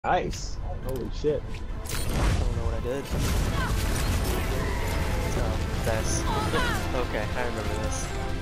Nice. Holy shit. I don't know what I did. Oh, this. Okay, I remember this.